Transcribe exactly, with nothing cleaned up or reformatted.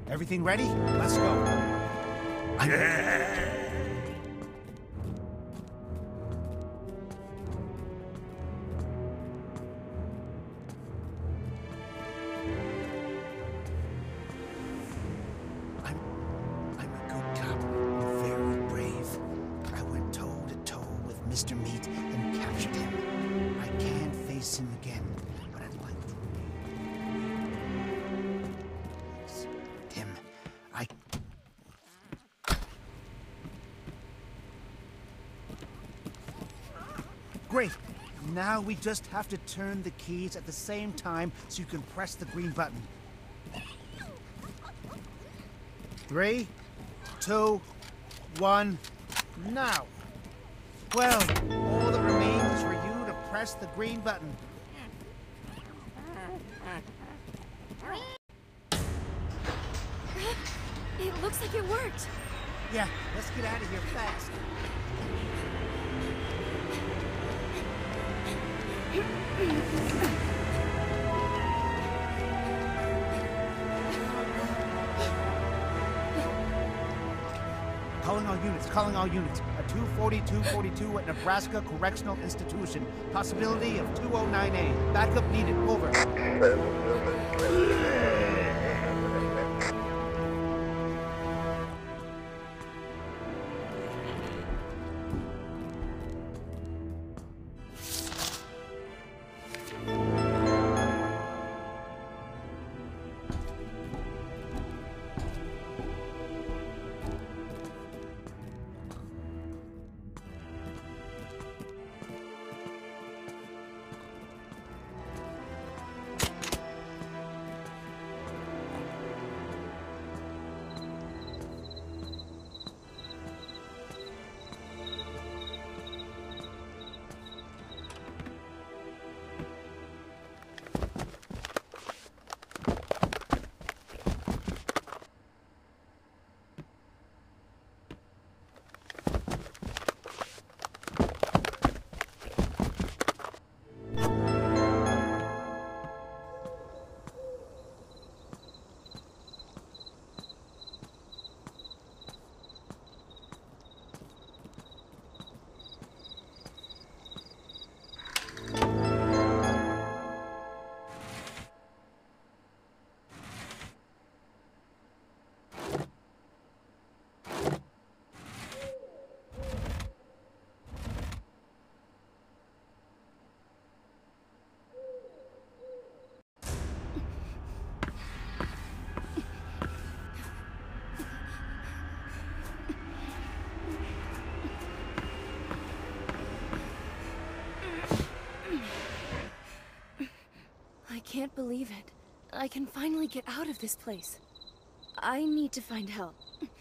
Everything ready? Let's go. I'm... I'm a good cop and very brave. I went toe-to-toe with Mister Meat and captured him. I can't face him again, but I'd like to... Him. I... Great! Now we just have to turn the keys at the same time so you can press the green button. Three, two, one, now! Well, all that remains is for you to press the green button. It looks like it worked. Yeah, let's get out of here fast. Calling all units, calling all units. A two forty-two forty-two at Nebraska Correctional Institution. Possibility of two oh nine A. Backup needed, over. I can't believe it. I can finally get out of this place. I need to find help.